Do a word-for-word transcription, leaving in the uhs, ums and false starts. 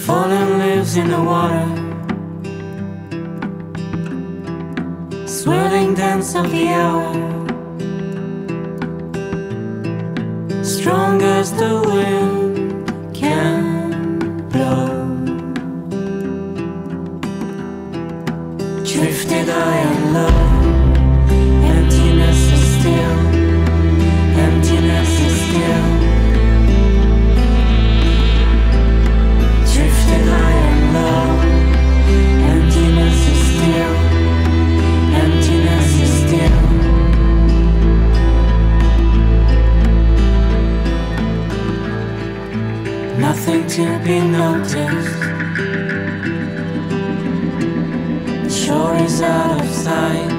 Fallen leaves in the water, swirling dance of the hour, strong as the wind can blow. Drifted high and low, emptiness is still, emptiness is still. Drifted high and low, emptiness is still, emptiness is still. Nothing to be noticed, shore is out of sight.